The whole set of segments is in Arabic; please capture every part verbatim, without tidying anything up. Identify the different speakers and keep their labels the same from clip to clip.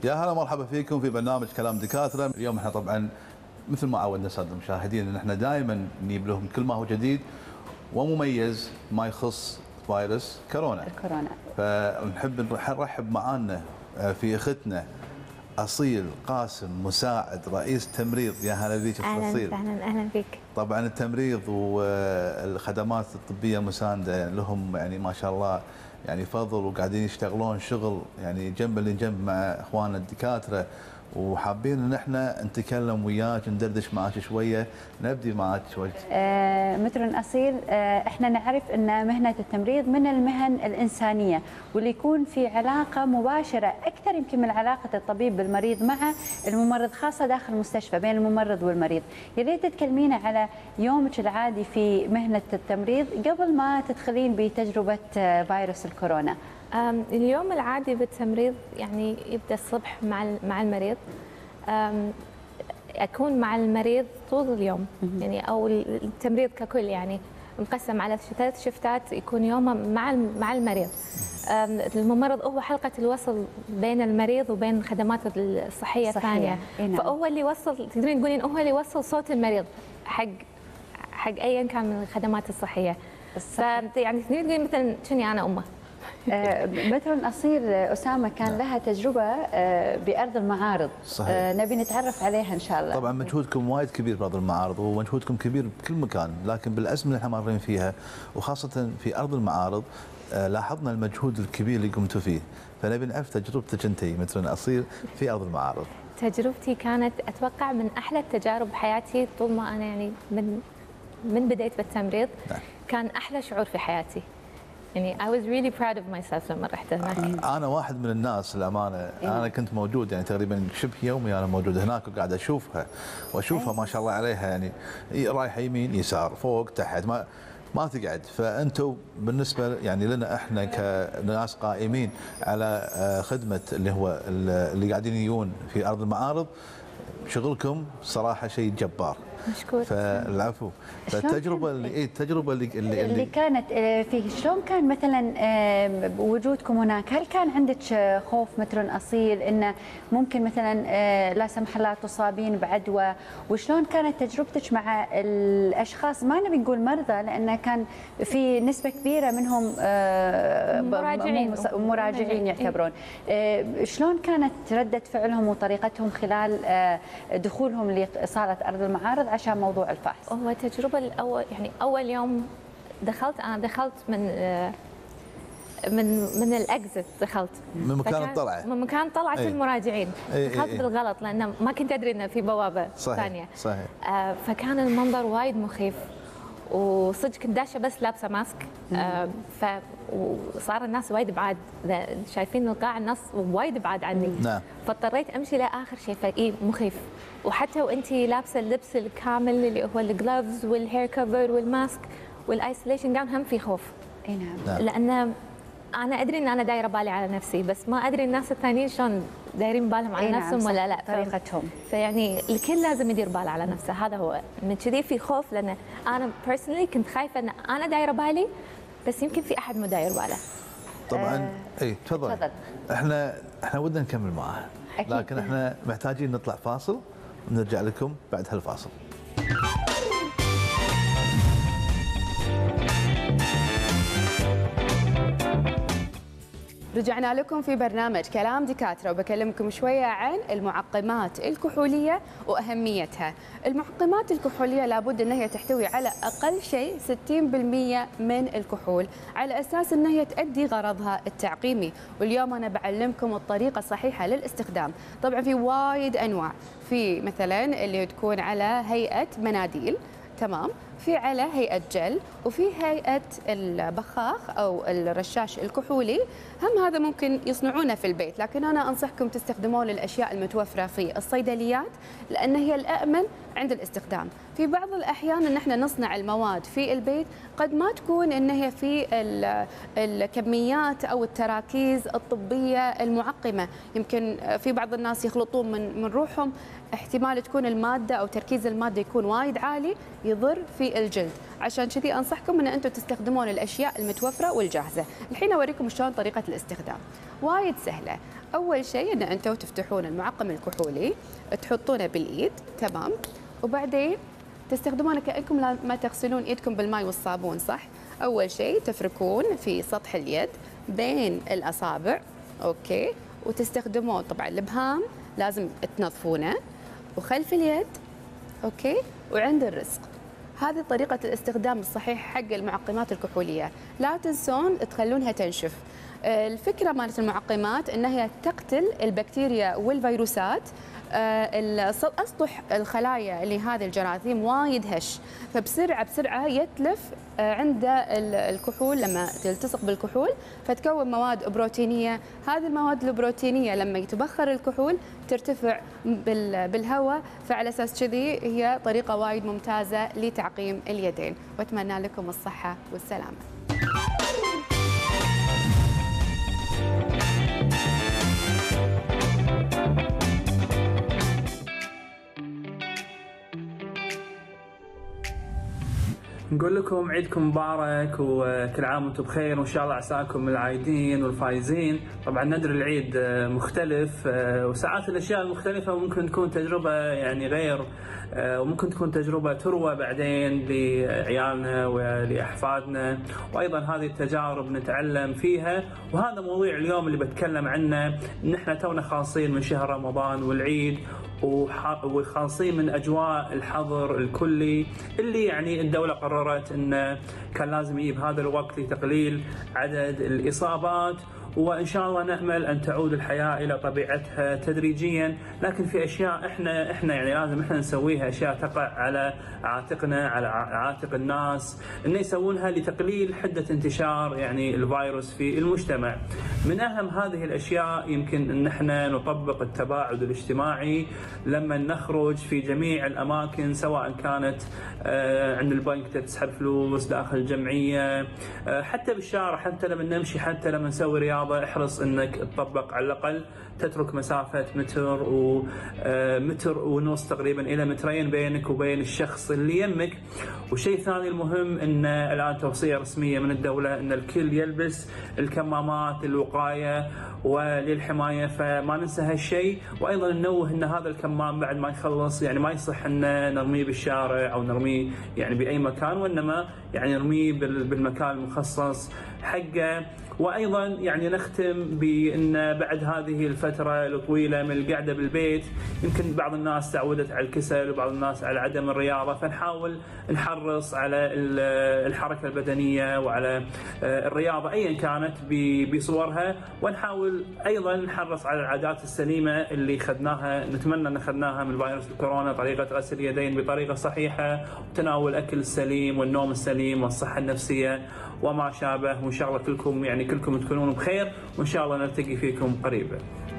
Speaker 1: يا هلا مرحبا فيكم في برنامج كلام دكاتره. اليوم احنا طبعا مثل ما عودنا الساده المشاهدين ان احنا دائما نجيب لهم كل ما هو جديد ومميز ما يخص فيروس كورونا.
Speaker 2: الكورونا.
Speaker 1: فنحب نرحب معانا في اختنا اصيل قاسم، مساعد رئيس تمريض. يا هلا بيك
Speaker 3: اهلا اهلا اهلا بك.
Speaker 1: طبعا التمريض والخدمات الطبيه المسانده لهم يعني ما شاء الله يعني فضل، وقاعدين يشتغلون شغل يعني جنب لجنب مع اخواننا الدكاتره، وحابين ان احنا نتكلم وياك ندردش معك شويه. نبدي معك شوي.
Speaker 2: آه متر اصيل، آه احنا نعرف ان مهنه التمريض من المهن الانسانيه واللي يكون في علاقه مباشره اكثر يمكن من علاقه الطبيب بالمريض مع الممرض، خاصه داخل المستشفى بين الممرض والمريض. يا ريت تكلمينا على يومك العادي في مهنه التمريض قبل ما تدخلين بتجربه فيروس الكورونا.
Speaker 3: اليوم العادي بالتمريض يعني يبدا الصبح مع مع المريض. اكون مع المريض طول اليوم يعني، او التمريض ككل يعني مقسم على ثلاث شفتات يكون يومه مع مع المريض. الممرض هو حلقه الوصل بين المريض وبين الخدمات الصحيه الثانيه، فهو اللي يوصل، تقدرين تقولين هو اللي يوصل صوت المريض حق حق ايا كان من الخدمات الصحيه. فيعني تقدرين تقولين مثلا شنو انا امه.
Speaker 2: متر أصيل، أسامة كان لها تجربة بأرض المعارض. صحيح. نبي نتعرف عليها إن شاء الله.
Speaker 1: طبعا مجهودكم وايد كبير بأرض المعارض، ومجهودكم كبير بكل مكان، لكن بالأزمة اللي احنا مارين فيها وخاصة في أرض المعارض لاحظنا المجهود الكبير اللي قمتوا فيه، فنبي نعرف تجربتك أنت متر أصيل في أرض المعارض.
Speaker 3: تجربتي كانت أتوقع من أحلى التجارب بحياتي طول ما أنا يعني من من بديت بالتمريض. نعم. كان أحلى شعور في حياتي. يعني I was really proud of myself لما رحت هناك.
Speaker 1: أنا واحد من الناس الأمانة، إيه؟ أنا كنت موجود يعني تقريبا شبه يومي أنا موجود هناك وقاعد أشوفها وأشوفها. إيه؟ ما شاء الله عليها يعني رايحة يمين يسار فوق تحت ما ما تقعد. فأنتم بالنسبة يعني لنا إحنا كناس قائمين على خدمة اللي هو اللي قاعدين يجون في أرض المعارض، شغلكم صراحة شيء جبار.
Speaker 3: مشكور.
Speaker 1: فالعفو. فالتجربه اللي ايه التجربه اللي اللي,
Speaker 2: اللي كانت فيه، شلون كان مثلا وجودكم هناك؟ هل كان عندك خوف متر اصيل انه ممكن مثلا لا سمح الله تصابين بعدوى؟ وشلون كانت تجربتك مع الاشخاص، ما نبي نقول مرضى لانه كان في نسبه كبيره منهم
Speaker 3: مراجعين
Speaker 2: مراجعين يعتبرون. شلون كانت رده فعلهم وطريقتهم خلال دخولهم لصاله ارض المعارض عشان موضوع الفحص؟
Speaker 3: هو التجربه الاول يعني اول يوم دخلت انا دخلت من من من الاكزت، دخلت
Speaker 1: من مكان الطلعه
Speaker 3: من مكان طلعه أي. المراجعين. أي دخلت أي بالغلط لان ما كنت ادري انه في بوابه ثانيه.
Speaker 1: صحيح.
Speaker 3: آه فكان المنظر وايد مخيف، وصدق كنت داشه بس لابسه ماسك. آه ف وصار الناس وايد بعاد، شايفين القاع الناس وايد بعاد عني.
Speaker 1: نعم.
Speaker 3: فاضطريت امشي لاخر شيء، فاي مخيف. وحتى وانتي لابسه اللبس الكامل اللي هو الجلوفز والهير كفر والماسك والايسوليشن جاون، هم في خوف.
Speaker 2: اي نعم.
Speaker 3: لان انا ادري ان انا دايره بالي على نفسي، بس ما ادري الناس الثانيين شلون دايرين بالهم على نفسهم. نعم. ولا لا
Speaker 2: طريقتهم.
Speaker 3: فيعني الكل لازم يدير باله على نفسه. هذا هو من كذي في خوف، لان انا بيرسونلي كنت خايفه ان انا دايره بالي بس يمكن في احد مو داير باله.
Speaker 1: طبعا. آه اي تفضل. احنا احنا ودنا نكمل معاه، لكن احنا محتاجين نطلع فاصل ونرجع لكم بعد هالفاصل.
Speaker 4: رجعنا لكم في برنامج كلام دكاترة، وبكلمكم شوية عن المعقمات الكحولية وأهميتها. المعقمات الكحولية لابد أن هي تحتوي على أقل شيء ستين بالمئة من الكحول، على أساس أن هي تؤدي غرضها التعقيمي. واليوم أنا بعلمكم الطريقة الصحيحة للاستخدام. طبعا في وايد أنواع، في مثلا اللي تكون على هيئة مناديل، تمام، في على هيئة جل، وفي هيئة البخاخ أو الرشاش الكحولي. هم هذا ممكن يصنعونه في البيت، لكن أنا أنصحكم تستخدمون الأشياء المتوفرة في الصيدليات لأن هي الأأمن عند الاستخدام. في بعض الأحيان أن احنا نصنع المواد في البيت قد ما تكون أن هي في الكميات أو التراكيز الطبية المعقمة. يمكن في بعض الناس يخلطون من من روحهم، احتمال تكون المادة أو تركيز المادة يكون وايد عالي يضر في للجلد، عشان كذي انصحكم ان انتم تستخدمون الاشياء المتوفره والجاهزه. الحين اوريكم شلون طريقه الاستخدام، وايد سهله. اول شيء ان انتم تفتحون المعقم الكحولي تحطونه بالايد، تمام، وبعدين تستخدمونه كانكم ما تغسلون ايدكم بالماء والصابون، صح؟ اول شيء تفركون في سطح اليد بين الاصابع، اوكي، وتستخدمون طبعا الابهام لازم تنظفونه، وخلف اليد، اوكي، وعند الرزق. هذه طريقة الاستخدام الصحيح حق المعقمات الكحولية. لا تنسون تخلونها تنشف. الفكرة مالت المعقمات انها تقتل البكتيريا والفيروسات. اسطح الخلايا لهذه الجراثيم وايد هش، فبسرعه بسرعه يتلف عند الكحول لما تلتصق بالكحول فتكون مواد بروتينيه. هذه المواد البروتينيه لما يتبخر الكحول ترتفع بالهواء، فعلى اساس كذي هي طريقه وايد ممتازه لتعقيم اليدين، واتمنى لكم الصحه والسلامه.
Speaker 5: نقول لكم عيدكم مبارك وكل عام وانتم بخير، وان شاء الله عساكم العايدين والفايزين. طبعا ندري العيد مختلف، وساعات الاشياء المختلفه ممكن تكون تجربه يعني غير، وممكن تكون تجربه تروى بعدين لعيالنا ولاحفادنا، وايضا هذه التجارب نتعلم فيها. وهذا موضوع اليوم اللي بتكلم عنه، ان احنا تونا خالصين من شهر رمضان والعيد، وخالصين من اجواء الحظر الكلي اللي يعني الدوله قررت انه كان لازم يجي بهذا الوقت لتقليل عدد الاصابات. وان شاء الله نامل ان تعود الحياه الى طبيعتها تدريجيا، لكن في اشياء احنا احنا يعني لازم احنا نسويها، اشياء تقع على عاتقنا، على عاتق الناس، ان يسوونها لتقليل حده انتشار يعني الفيروس في المجتمع. من اهم هذه الاشياء يمكن ان احنا نطبق التباعد الاجتماعي لما نخرج في جميع الاماكن، سواء كانت عند البنك تسحب فلوس، داخل الجمعيه، حتى بالشارع، حتى لما نمشي، حتى لما نسوي رياضه، احرص انك تطبق على الاقل تترك مسافه متر ومتر ونص تقريبا الى مترين بينك وبين الشخص اللي يمك. والشيء الثاني المهم ان الان توصيه رسميه من الدوله ان الكل يلبس الكمامات للوقايه وللحمايه، فما ننسى هالشيء. وايضا ننوه ان هذا الكمام بعد ما يخلص يعني ما يصح ان نرميه بالشارع او نرميه يعني باي مكان، وانما يعني نرميه بالمكان المخصص حقه. وايضا يعني نختم بان بعد هذه الفتره الطويله من القعده بالبيت، يمكن بعض الناس تعودت على الكسل وبعض الناس على عدم الرياضه، فنحاول نحرص على الحركه البدنيه وعلى الرياضه ايا كانت بصورها، ونحاول ايضا نحرص على العادات السليمه اللي اخذناها، نتمنى ان اخذناها من فيروس الكورونا، طريقه غسل اليدين بطريقه صحيحه، وتناول الاكل السليم والنوم السليم والصحه النفسيه وما شابه. وان شاء الله كلكم يعني كلكم تكونون بخير، وان شاء الله نلتقي فيكم قريبا.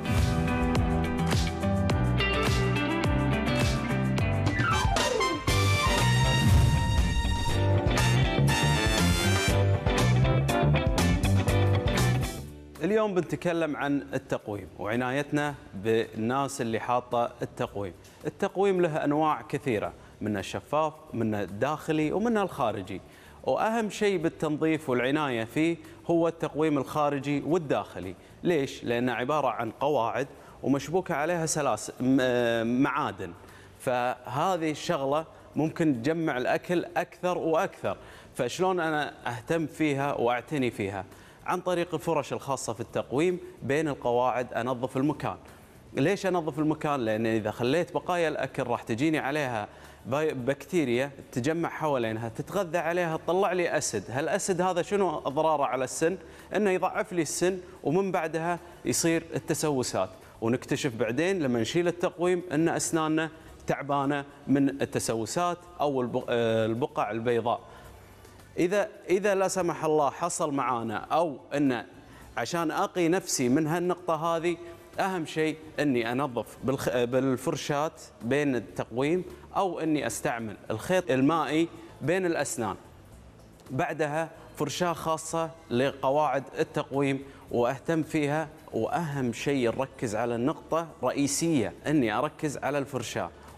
Speaker 6: اليوم بنتكلم عن التقويم وعنايتنا بالناس اللي حاطه التقويم. التقويم له انواع كثيره، منه الشفاف، منه الداخلي، ومنه الخارجي. واهم شيء بالتنظيف والعنايه فيه هو التقويم الخارجي والداخلي. ليش؟ لانه عباره عن قواعد ومشبوكه عليها سلاسل معادن، فهذه الشغله ممكن تجمع الاكل اكثر واكثر. فشلون انا اهتم فيها واعتني فيها؟ عن طريق الفرش الخاصه في التقويم بين القواعد، انظف المكان. ليش انظف المكان؟ لان اذا خليت بقايا الاكل راح تجيني عليها بكتيريا تجمع حوالينها، تتغذى عليها، تطلع لي اسد. هالاسد هذا شنو اضراره على السن؟ انه يضعف لي السن، ومن بعدها يصير التسوسات. ونكتشف بعدين لما نشيل التقويم ان اسناننا تعبانه من التسوسات او البقع البيضاء. اذا اذا لا سمح الله حصل معانا، او ان عشان اقي نفسي من هالنقطه هذه، اهم شيء اني انظف بالفرشات بين التقويم، او اني استعمل الخيط المائي بين الاسنان. بعدها فرشاه خاصه لقواعد التقويم واهتم فيها. واهم شيء نركز على النقطه رئيسيه، اني اركز على الفرشاه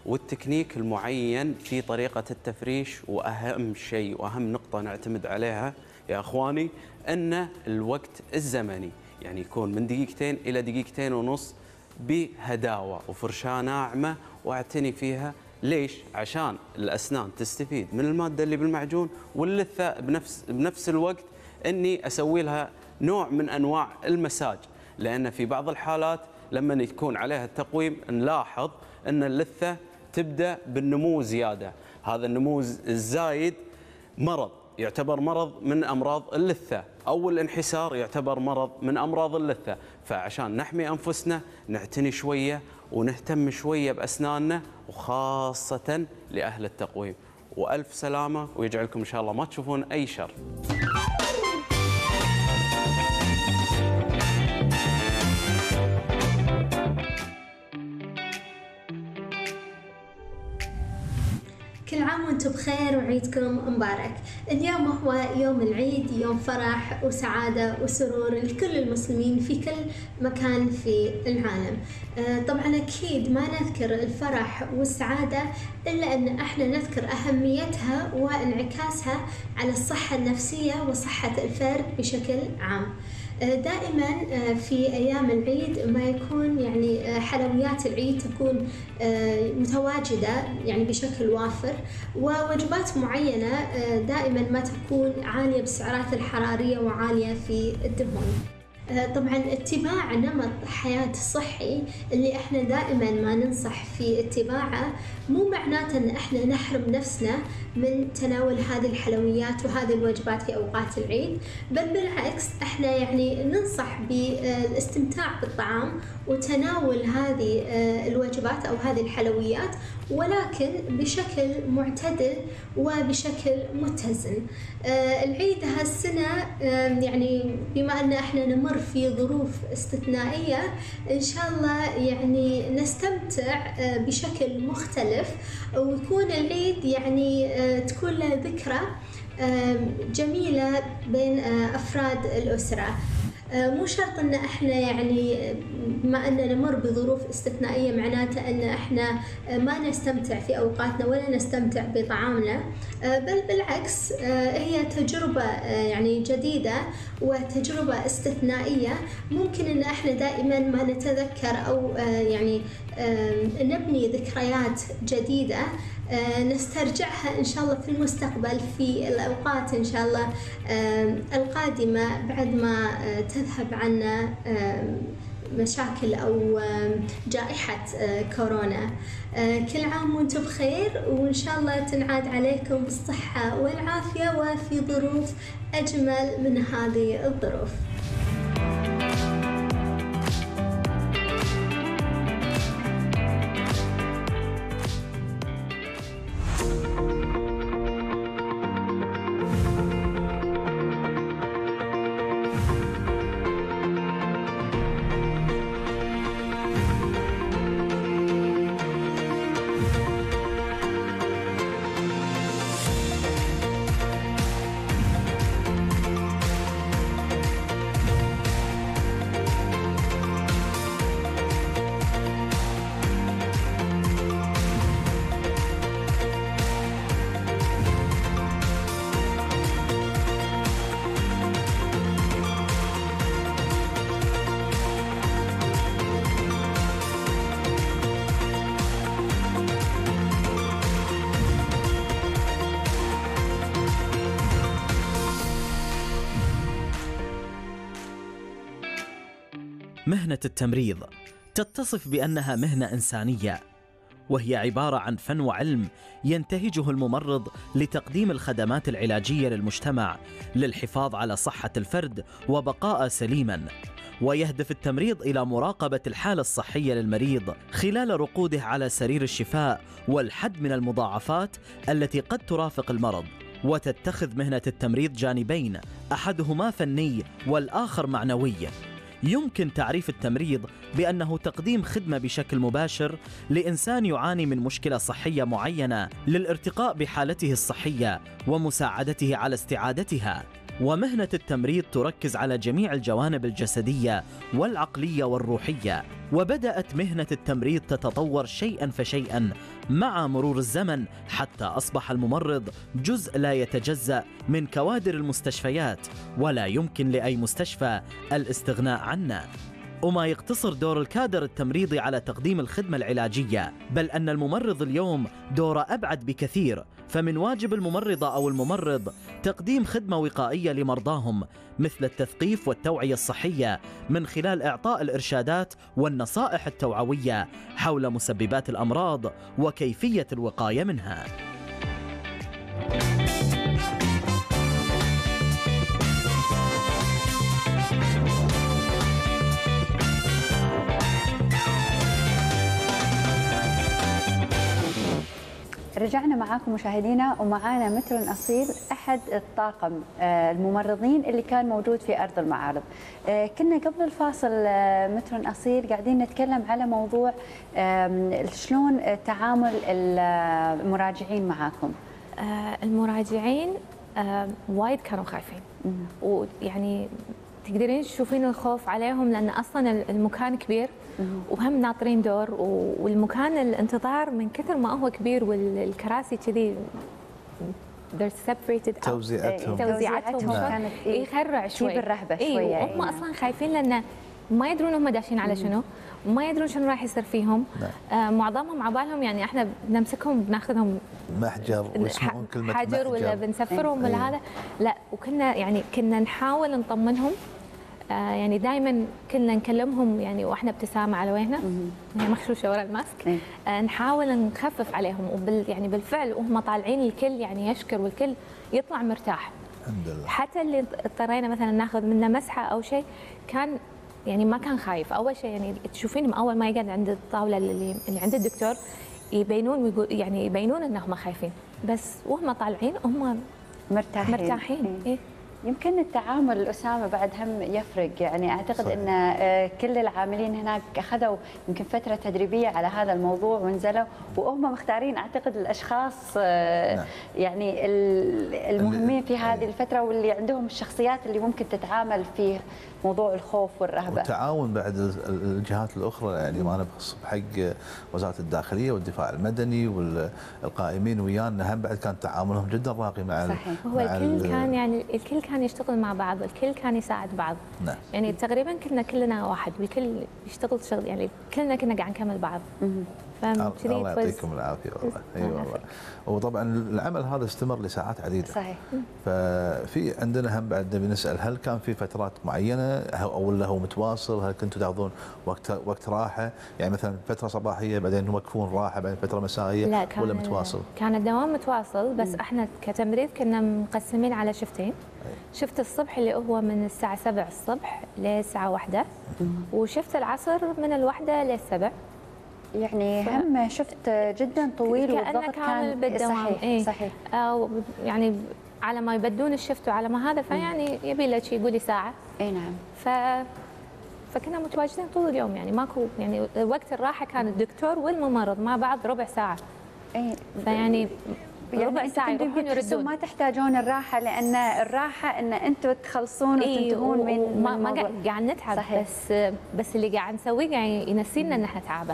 Speaker 6: والتكنيك المعين في طريقة التفريش. وأهم شيء وأهم نقطة نعتمد عليها يا أخواني أن الوقت الزمني، يعني يكون من دقيقتين إلى دقيقتين ونص بهداوة وفرشاة ناعمة واعتني فيها. ليش؟ عشان الأسنان تستفيد من المادة اللي بالمعجون، واللثة بنفس بنفس الوقت أني أسوي لها نوع من أنواع المساج، لأن في بعض الحالات لما يكون عليها التقويم نلاحظ أن اللثة تبدأ بالنمو زيادة. هذا النمو الزايد مرض، يعتبر مرض من أمراض اللثة، أو الانحسار يعتبر مرض من أمراض اللثة. فعشان نحمي أنفسنا نعتني شوية ونهتم شوية بأسناننا، وخاصة لأهل التقويم. وألف سلامة ويجعلكم إن شاء الله ما تشوفون أي شر.
Speaker 7: كل عام وانتم بخير وعيدكم مبارك. اليوم هو يوم العيد، يوم فرح وسعادة وسرور لكل المسلمين في كل مكان في العالم. طبعا أكيد ما نذكر الفرح والسعادة إلا أن احنا نذكر أهميتها وانعكاسها على الصحة النفسية وصحة الفرد بشكل عام. دائما في أيام العيد ما يكون يعني حلويات العيد تكون متواجدة يعني بشكل وافر، ووجبات معينة دائما ما تكون عالية بالسعرات الحرارية وعالية في الدهون. طبعا اتباع نمط حياة صحي اللي احنا دائما ما ننصح في اتباعه مو معناته ان احنا نحرم نفسنا من تناول هذه الحلويات وهذه الوجبات في اوقات العيد، بل بالعكس احنا يعني ننصح بالاستمتاع بالطعام وتناول هذه الوجبات او هذه الحلويات، ولكن بشكل معتدل وبشكل متزن. العيد هالسنة يعني بما أن احنا نمر في ظروف استثنائية إن شاء الله يعني نستمتع بشكل مختلف، ويكون العيد يعني تكون له ذكرى جميلة بين أفراد الأسرة. مو شرط ان احنا يعني بما ان نمر بظروف استثنائيه معناته ان احنا ما نستمتع في اوقاتنا ولا نستمتع بطعامنا، بل بالعكس هي تجربه يعني جديده وتجربه استثنائيه ممكن ان احنا دائما ما نتذكر او يعني نبني ذكريات جديده نسترجعها إن شاء الله في المستقبل في الأوقات إن شاء الله القادمة بعد ما تذهب عنا مشاكل أو جائحة كورونا. كل عام وانتم بخير، وإن شاء الله تنعاد عليكم بالصحة والعافية وفي ظروف أجمل من هذه الظروف.
Speaker 8: مهنة التمريض تتصف بأنها مهنة إنسانية، وهي عبارة عن فن وعلم ينتهجه الممرض لتقديم الخدمات العلاجية للمجتمع للحفاظ على صحة الفرد وبقاء سليما. ويهدف التمريض إلى مراقبة الحالة الصحية للمريض خلال رقوده على سرير الشفاء والحد من المضاعفات التي قد ترافق المرض. وتتخذ مهنة التمريض جانبين، أحدهما فني والآخر معنوي. يمكن تعريف التمريض بأنه تقديم خدمة بشكل مباشر لإنسان يعاني من مشكلة صحية معينة للارتقاء بحالته الصحية ومساعدته على استعادتها. ومهنة التمريض تركز على جميع الجوانب الجسدية والعقلية والروحية، وبدأت مهنة التمريض تتطور شيئاً فشيئاً مع مرور الزمن حتى أصبح الممرض جزء لا يتجزأ من كوادر المستشفيات، ولا يمكن لأي مستشفى الاستغناء عنه. وما يقتصر دور الكادر التمريضي على تقديم الخدمة العلاجية، بل أن الممرض اليوم دوره أبعد بكثير، فمن واجب الممرضة أو الممرض تقديم خدمة وقائية لمرضاهم مثل التثقيف والتوعية الصحية من خلال إعطاء الإرشادات والنصائح التوعوية حول مسببات الأمراض وكيفية الوقاية منها.
Speaker 2: رجعنا معاكم مشاهدينا، ومعانا مترون أصيل أحد الطاقم الممرضين اللي كان موجود في أرض المعارض. كنا قبل الفاصل مترون أصيل قاعدين نتكلم على موضوع شلون تعامل المراجعين معاكم.
Speaker 3: المراجعين وايد كانوا خايفين، ويعني تقدرين تشوفين الخوف عليهم لأن أصلا المكان كبير وهم ناطرين دور، والمكان الانتظار من كثر ما هو كبير والكراسي كذي
Speaker 1: توزيعتهم
Speaker 3: توزيعتهم كانت يخرع شوي
Speaker 2: بالرهبه شويه.
Speaker 3: إيه هم اصلا خايفين لان ما يدرون هم داشين على شنو، ما يدرون شنو راح يصير فيهم. آه معظمهم عبالهم يعني احنا بنمسكهم بناخذهم
Speaker 1: محجر ويسمعون كلمه
Speaker 3: حجر ولا بنسفرهم ولا هذا، لا وكنا يعني كنا نحاول نطمنهم. آه يعني دائما كنا نكلمهم يعني واحنا ابتسامه على وجهنا يعني مخشوشه ورا الماسك. آه نحاول نخفف عليهم، وبال يعني بالفعل وهم طالعين الكل يعني يشكر والكل يطلع مرتاح
Speaker 1: الحمد لله.
Speaker 3: حتى اللي اضطرينا مثلا ناخذ منه مسحه او شيء كان يعني ما كان خايف. اول شيء يعني تشوفينهم اول ما يقعد عند الطاوله اللي, اللي عند الدكتور يبينون ويقول يعني يبينون انهم خايفين، بس وهم طالعين هم
Speaker 2: مرتاحين
Speaker 3: مرتاحين. إيه؟
Speaker 2: يمكن التعامل أسامة بعد هم يفرق، يعني أعتقد صحيح. أن كل العاملين هناك أخذوا يمكن فترة تدريبية على هذا الموضوع ونزلوا وهم مختارين أعتقد الأشخاص نعم. يعني المهمين في هذه الفترة واللي عندهم الشخصيات اللي ممكن تتعامل في موضوع الخوف والرهبة.
Speaker 1: والتعاون بعد الجهات الأخرى، يعني ما نبخص بحق وزارة الداخلية والدفاع المدني والقائمين ويانا، هم بعد كان تعاملهم جدا راقي مع
Speaker 3: صحيح. هو الكل كان يعني الكل كان يشتغل مع بعض، الكل كان يساعد بعض.
Speaker 1: نعم.
Speaker 3: يعني تقريبا كنا كلنا واحد والكل يشتغل شغل، يعني كلنا كنا قاعد نكمل بعض.
Speaker 1: الله يعطيكم العافيه والله. اي أيوة والله. وطبعا العمل هذا استمر لساعات عديده.
Speaker 2: صحيح.
Speaker 1: ففي عندنا هم بعد بنسال هل كان في فترات معينه او ولا هو متواصل؟ هل كنتوا تاخذون وقت وقت راحه؟ يعني مثلا فتره صباحيه بعدين توقفون راحه بعدين فتره مسائيه
Speaker 3: لا كان
Speaker 1: ولا متواصل؟
Speaker 3: كان الدوام متواصل، بس مم. احنا كتمريض كنا مقسمين على شفتين. شفت الصبح اللي هو من الساعه سبعة الصبح للساعه واحدة، وشفت العصر من الواحدة للسبع.
Speaker 2: يعني ف... هم شفت جدا طويل والضغط كان
Speaker 3: بالدوام.
Speaker 2: صحيح
Speaker 3: إيه؟
Speaker 2: صحيح.
Speaker 3: آه يعني على ما يبدون الشفت وعلى ما هذا فيعني يبي له شيء يقولي ساعه.
Speaker 2: اي نعم.
Speaker 3: ف فكنا متواجدين طول اليوم، يعني ماكو يعني وقت الراحه كان الدكتور والممرض مع بعض ربع ساعه.
Speaker 2: اي
Speaker 3: فيعني
Speaker 2: يعني ربع ساعه يروحون يردون. ما تحتاجون الراحه لان الراحه ان انتم تخلصون وتنتهون من
Speaker 3: ما, ما قاعد نتعب. صحيح. بس بس اللي قاعد نسويه قاعد ينسينا ان احنا تعبه.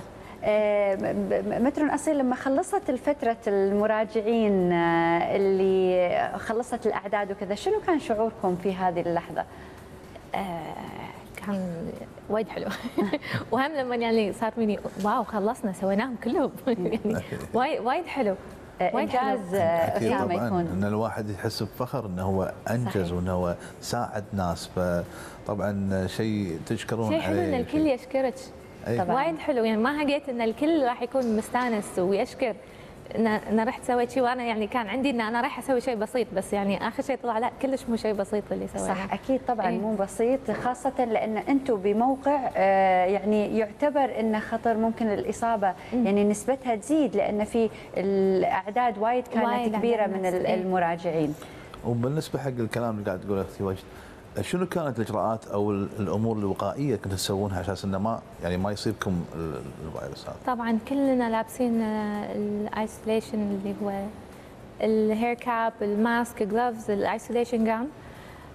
Speaker 2: مترون أصيل لما خلصت الفترة المراجعين اللي خلصت الأعداد وكذا، شنو كان شعوركم في هذه اللحظة؟
Speaker 3: آه كان وايد حلو. وهم لما يعني صار مني واو خلصنا سويناهم كلهم. يعني وايد وايد حلو.
Speaker 2: انجاز
Speaker 1: أسامة يكون ان الواحد يحس بفخر انه هو انجز وانه هو ساعد ناس، فطبعا شيء تشكرون
Speaker 3: عليه. شيء حلو ان الكل يشكرك. طبعا وايد حلو، يعني ما هقيت ان الكل راح يكون مستانس ويشكر ان انا رحت سويت شيء، وانا يعني كان عندي ان انا رايحه اسوي شيء بسيط، بس يعني اخر شيء طلع لا كلش مو شيء بسيط اللي سويناه.
Speaker 2: صح اكيد طبعا. إيه؟ مو بسيط، خاصه لان انتم بموقع يعني يعتبر انه خطر، ممكن الاصابه م. يعني نسبتها تزيد لان في الاعداد وايد كانت وايد كبيره من المراجعين.
Speaker 1: وبالنسبه حق الكلام اللي قاعد تقوله اختي وجد، شنو كانت الاجراءات او الامور الوقائيه كنتوا تسوونها عشان انه ما يعني ما يصيبكم الفيروس هذا؟
Speaker 3: طبعا كلنا لابسين الايسوليشن اللي هو الهير كاب، الماسك، جلوفز، الايسوليشن جام.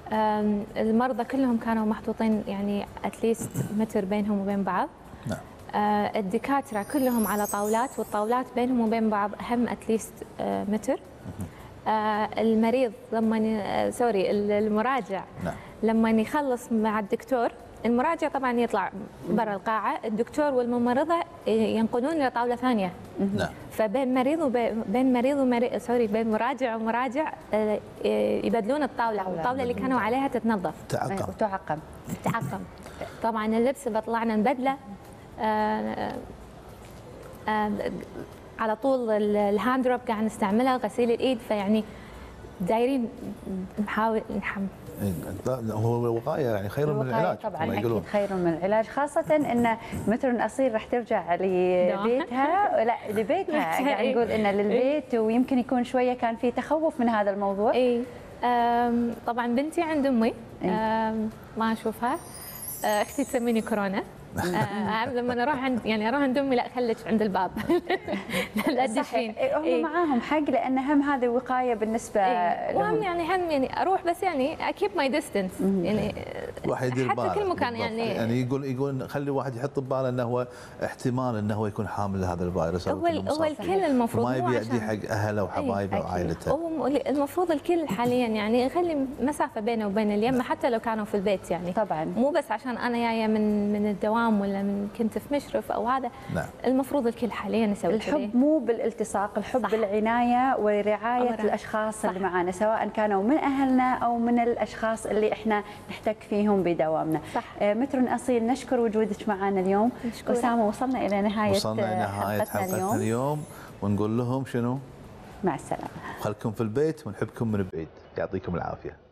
Speaker 3: آم، المرضى كلهم كانوا محطوطين يعني اتليست متر بينهم وبين بعض.
Speaker 1: نعم.
Speaker 3: آه، الدكاترة كلهم على طاولات، والطاولات بينهم وبين بعض أهم أتليست آه، متر. آه، المريض لما ي- آه، سوري ال- المراجع
Speaker 1: نعم.
Speaker 3: لما يخلص مع الدكتور، المراجع طبعا يطلع برا القاعة، الدكتور والممرضة ينقلون لطاولة ثانية.
Speaker 1: نعم.
Speaker 3: فبين مريض وبين بين مريض ومريض سوري بين مراجع ومراجع آه، يبدلون الطاولة، والطاولة اللي كانوا عليها تتنظف
Speaker 1: تعقم.
Speaker 2: وتعقم.
Speaker 3: تعقم. طبعا اللبس اللي طلعنا نبدله آه، آه، على طول ال- الهاند روب قاعد نستعملها، غسيل الايد، فيعني دايرين نحاول نحم
Speaker 1: إيه، لا، هو الوقايه يعني خير من
Speaker 2: الوقاية
Speaker 1: العلاج
Speaker 2: طبعا
Speaker 1: كما
Speaker 2: اكيد
Speaker 1: يقولون.
Speaker 2: خير من العلاج، خاصه ان متر الاصيل راح ترجع لبيتها لا لبيتها قاعد نقول ان للبيت، ويمكن يكون شويه كان في تخوف من هذا الموضوع.
Speaker 3: اي آم، طبعا بنتي عند امي،
Speaker 2: إيه.
Speaker 3: آم، ما اشوفها. آه، اختي تسميني كورونا. آه، لما اروح عند يعني اروح عند امي، لا خليك عند الباب. لا تدشين.
Speaker 2: صحيح. إيه، هم معاهم حق، لان هم هذه وقايه بالنسبه
Speaker 3: إيه.
Speaker 2: لهم.
Speaker 3: وهم يعني هم يعني اروح، بس يعني اكيب ماي ديستنس يعني
Speaker 1: واحد يدير
Speaker 3: حتى
Speaker 1: باله
Speaker 3: كل مكان
Speaker 1: بالضبط.
Speaker 3: يعني
Speaker 1: يعني يقول يقول خلي واحد يحط بباله انه هو احتمال انه هو يكون حامل هذا الفيروس، أو
Speaker 3: هو
Speaker 1: يكون
Speaker 3: هو
Speaker 1: مصاب
Speaker 3: الكل
Speaker 1: فيه.
Speaker 3: المفروض
Speaker 1: وما
Speaker 3: مو
Speaker 1: يبي يأذي
Speaker 3: عشان-
Speaker 1: حق اهله وحبايبه
Speaker 2: أكيد.
Speaker 1: وعائلته.
Speaker 3: هو المفروض الكل حاليا يعني يخلي مسافه بينه وبين اليمه، حتى لو كانوا في البيت يعني.
Speaker 2: طبعا.
Speaker 3: مو بس عشان انا جايه من من الدوام ولا من كنت في مشرف او هذا.
Speaker 1: نعم.
Speaker 3: المفروض الكل حاليا يسوي
Speaker 2: الحب
Speaker 3: كذا.
Speaker 2: مو بالالتصاق، الحب
Speaker 3: صح.
Speaker 2: بالعنايه ورعايه
Speaker 3: أمرها.
Speaker 2: الاشخاص
Speaker 3: صح.
Speaker 2: اللي معانا، سواء كانوا من اهلنا او من الاشخاص اللي احنا نحتك فيهم بدوامنا.
Speaker 3: صح.
Speaker 2: آه، متر اصيل، نشكر وجودك معنا اليوم.
Speaker 3: مشكورة.
Speaker 2: اسامه، وصلنا الى نهايه
Speaker 1: وصلنا
Speaker 2: آه،
Speaker 1: نهايه
Speaker 2: حلقتنا
Speaker 1: حلقتنا
Speaker 2: اليوم.
Speaker 1: اليوم، ونقول لهم شنو؟
Speaker 2: مع السلامه.
Speaker 1: خلكم في البيت ونحبكم من بعيد، يعطيكم العافيه.